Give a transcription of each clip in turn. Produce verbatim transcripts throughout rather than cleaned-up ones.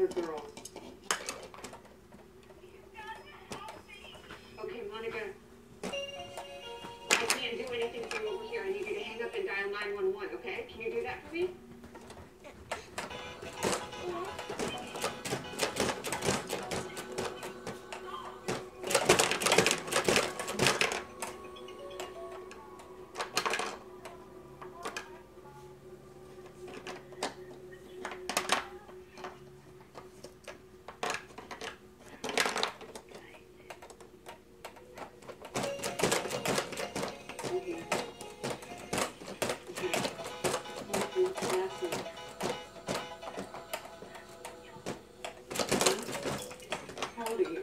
Good girl. Okay, Monica. I can't do anything for you over here. I need you to hang up and dial nine one one, okay? Can you do that for me? How old are you?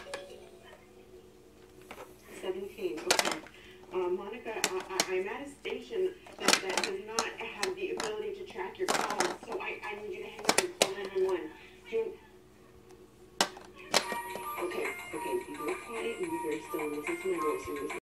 seventeen, okay. Uh, Monica, I, I, I'm at a stage